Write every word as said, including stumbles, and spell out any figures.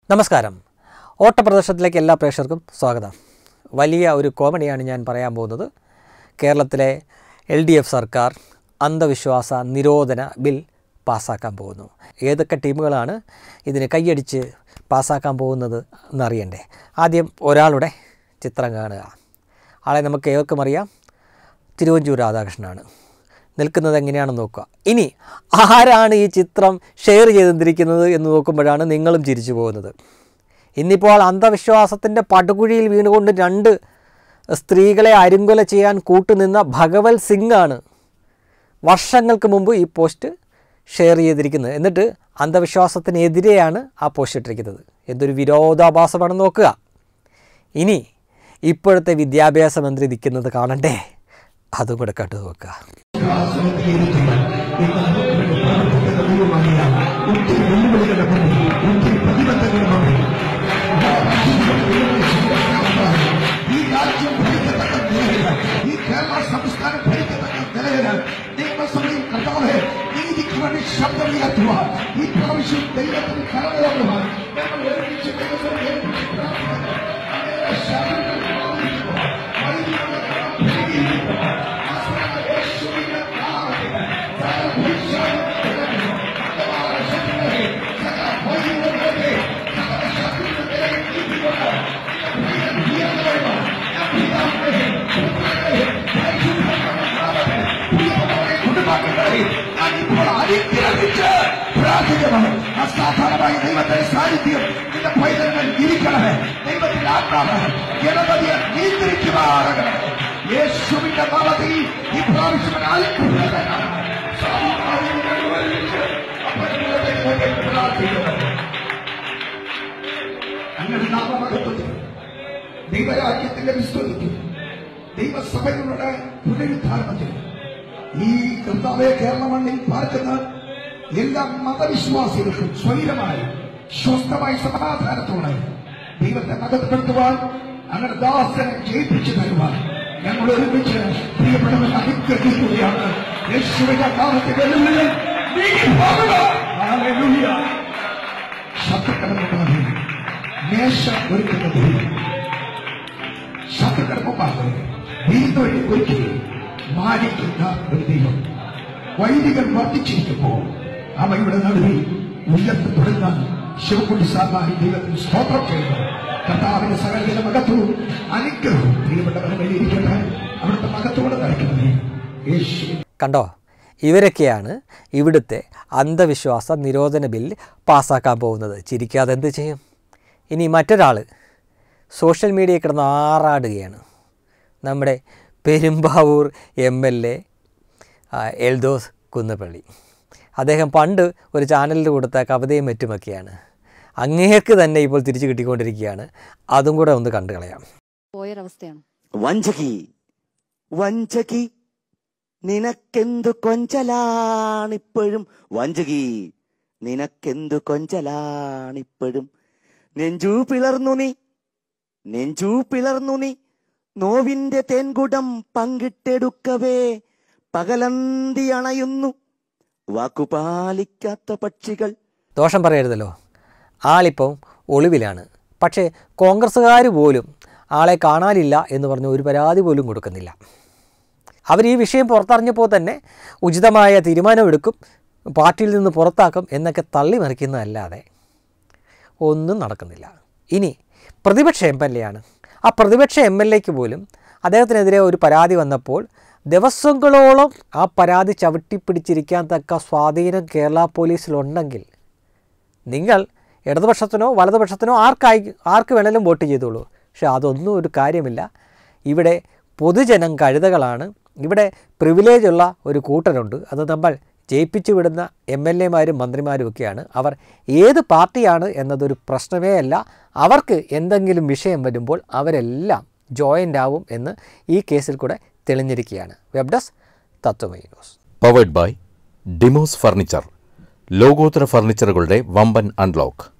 നമസ്കാരം. ഓട്ടപ്രദർശനത്തിലേക്ക് എല്ലാ പ്രേക്ഷകർക്കും സ്വാഗതം. വലിയ ഒരു കോമഡിയാണ് ഞാൻ പറയാൻ പോകുന്നത്. കേരളത്തിലെ എൽ ഡി എഫ് സർക്കാർ അന്ധവിശ്വാസ നിരോധന ബിൽ പാസ്സാക്കാൻ പോകുന്നു. ഏതൊക്കെ ടീമുകളാണ് ഇതിന് കൈയടിച്ച് പാസ്സാക്കാൻ പോകുന്നത് എന്നറിയണ്ടേ? ആദ്യം ഒരാളുടെ ചിത്രം കാണുക. ആളെ നമുക്ക് ഏവർക്കും അറിയാം, തിരുവഞ്ചൂർ രാധാകൃഷ്ണനാണ്. നിൽക്കുന്നത് എങ്ങനെയാണെന്ന് നോക്കുക. ഇനി ആരാണ് ഈ ചിത്രം ഷെയർ ചെയ്തിരിക്കുന്നത് എന്ന് നോക്കുമ്പോഴാണ് നിങ്ങളും ചിരിച്ചു പോകുന്നത്. ഇന്നിപ്പോൾ അന്ധവിശ്വാസത്തിൻ്റെ പടുകുഴിയിൽ വീണുകൊണ്ട് രണ്ട് സ്ത്രീകളെ അരുങ്കൊല ചെയ്യാൻ കൂട്ടുനിന്ന ഭഗവത് സിംഗാണ് വർഷങ്ങൾക്ക് മുമ്പ് ഈ പോസ്റ്റ് ഷെയർ ചെയ്തിരിക്കുന്നത്. എന്നിട്ട് അന്ധവിശ്വാസത്തിനെതിരെയാണ് ആ പോസ്റ്റ് ഇട്ടിരിക്കുന്നത്. എന്തൊരു വിരോധാഭാസമാണെന്ന് നോക്കുക. ഇനി ഇപ്പോഴത്തെ വിദ്യാഭ്യാസ മന്ത്രി നിൽക്കുന്നത് കാണണ്ടേ? അതും കൂടെ കണ്ടു നോക്കുക. സംസ്ഥാനം ഭരിക്കത്തക്ക നിലയിൽ നിയമസഭയിൽ കർത്താവേ നീതിക്ക് വേണ്ടി ശബ്ദമുയർത്തുക. ഈ പ്രാവശ്യം ദൈവത്തിന് കലവരമാണ്. ഞങ്ങൾ ഒരുമിച്ച് ദൈവസഭയിൽ പ്രാർത്ഥിക്കണം. അസാധാരണമായ ദൈവത്തിന്റെ സാന്നിധ്യം നിന്റെ പൈതങ്ങൾ ഇരിക്കണമേ. ദൈവത്തിന്റെ ആത്മാവ് ഗണപതിയെ നിയന്ത്രിക്കുമാറാകണം. യേശുവിന്റെ നാമത്തിൽ ഈ പ്രാവശ്യം അങ്ങനെ നാമമഹത്വത്തിൽ ദൈവരാജ്യത്തിന്റെ വിസ്തൃതിക്കും ദൈവസഭകളുടെ പുനരുദ്ധാരണത്തിൽ ഈ കർത്താവെ കേരള മണ്ണിൽ പാർക്കുന്ന എല്ലാ മതവിശ്വാസികൾക്കും സ്വൈരമായി സ്വസ്ഥമായി സമാധാനത്തോടെ ദൈവത്തെ മതപ്പെടുത്തുവാൻ അങ്ങനെ ദാസനെ ജയിപ്പിച്ചു തരുവാൻ ഞങ്ങൾ ഒരുമിച്ച് പ്രിയപ്പെട്ടവർ അനുഗ്രഹിക്കുകയാണ്. യേശുവിന്റെ നാമത്തിൽ വെല്ലുവിളികൾ നീങ്ങിപ്പോകുക. ഹല്ലേലൂയ. ശത്രുക്കളുടെ മേശ ഒരുക്കുന്ന ദൈവം ശത്രുക്കളുടെ മുമ്പാകെ വീണ്ടും ഒരുക്കുകയും മാനിക്കുന്ന ഒരു ദൈവം. വൈദികർ വർദ്ധിച്ചിരിക്കുമ്പോൾ അവയുടെ നടുവിൽ ഉയർത്തി തുടങ്ങാൻ ശിവകുണ്ടി സാധാരണ ദൈവത്തിന് സ്തോത്രം ചെയ്യുന്നു. കർത്താവിന്റെ സകലത്തിന്റെ മഹത്വവും അനുഗ്രഹവും പ്രിയപ്പെട്ടവരുടെ മേലിരിക്കട്ടെ. അവിടുത്തെ മഹത്വത്തോടെ നയിക്കുന്നത് യേശു. കണ്ടോ, ഇവരൊക്കെയാണ് ഇവിടുത്തെ അന്ധവിശ്വാസ നിരോധന ബില്ല് പാസ്സാക്കാൻ പോകുന്നത്. ചിരിക്കാതെ എന്ത് ചെയ്യും? ഇനി മറ്റൊരാൾ സോഷ്യൽ മീഡിയയിൽ കിടന്ന് ആറാടുകയാണ്. നമ്മുടെ Perumbavoor M L A Eldhose Kunnappilly. അദ്ദേഹം പണ്ട് ഒരു ചാനലിൽ കൊടുത്ത കവിതയും മറ്റുമൊക്കെയാണ്. അങ്ങേക്ക് തന്നെ ഇപ്പോൾ തിരിച്ചു കിട്ടിക്കൊണ്ടിരിക്കുകയാണ്. അതും കൂടെ ഒന്ന് കണ്ടു കളയാം. പോയൊരവസ്ഥയാണ്. വഞ്ചകി വഞ്ചകി നിനക്കെന്തു കൊഞ്ചലാണിപ്പോഴും, വഞ്ചകി നിനക്കെന്തു കൊഞ്ചലാണിപ്പോഴും, നെഞ്ചു പിളർന്നു നീ നെഞ്ചു പിളർന്നു നീ നോവിന്റെ തേൻകുടം പങ്കിട്ടെടുക്കവേ പകലന്തി അണയുന്നു വാക്കുപാലിക്കാത്ത പക്ഷികൾ. ദോഷം പറയരുതല്ലോ. ആളിപ്പം ഒളിവിലാണ്. പക്ഷേ കോൺഗ്രസ്സുകാർ പോലും ആളെ കാണാനില്ല എന്ന് പറഞ്ഞ് ഒരു പരാതി പോലും കൊടുക്കുന്നില്ല. അവർ ഈ വിഷയം പുറത്തറിഞ്ഞപ്പോൾ തന്നെ ഉചിതമായ തീരുമാനമെടുക്കും, പാർട്ടിയിൽ നിന്ന് പുറത്താക്കും എന്നൊക്കെ തള്ളി മറിക്കുന്നതല്ലാതെ ഒന്നും നടക്കുന്നില്ല. ഇനി പ്രതിപക്ഷ എം എൽ എ ആണ്. ആ പ്രതിപക്ഷ എം എൽ എക്ക് പോലും അദ്ദേഹത്തിനെതിരെ ഒരു പരാതി വന്നപ്പോൾ ദിവസങ്ങളോളം ആ പരാതി ചവിട്ടിപ്പിടിച്ചിരിക്കാൻ തക്ക സ്വാധീനം കേരള പോലീസിലുണ്ടെങ്കിൽ നിങ്ങൾ ഇടതുപക്ഷത്തിനോ വലതുപക്ഷത്തിനോ ആർക്കായി ആർക്ക് വേണമെങ്കിലും വോട്ട് ചെയ്തോളൂ. പക്ഷെ അതൊന്നും ഒരു കാര്യമില്ല. ഇവിടെ പൊതുജനം കഴുതകളാണ്. ഇവിടെ പ്രിവിലേജുള്ള ഒരു കൂട്ടരുണ്ട്. അത് നമ്മൾ ജയിപ്പിച്ചു വിടുന്ന എം എൽ എമാരും മന്ത്രിമാരും ഒക്കെയാണ്. അവർ ഏത് പാർട്ടിയാണ് എന്നതൊരു പ്രശ്നമേ അല്ല. അവർക്ക് എന്തെങ്കിലും വിഷയം വരുമ്പോൾ അവരെല്ലാം ജോയിൻ്റ് ആവും എന്ന് ഈ കേസിൽ കൂടെ തെളിഞ്ഞിരിക്കുകയാണ്. Web desk Tatwamayi news. Powered by Demos furniture. ലോകോത്തര ഫർണിച്ചറുകളുടെ വമ്പൻ അൺലോക്ക്.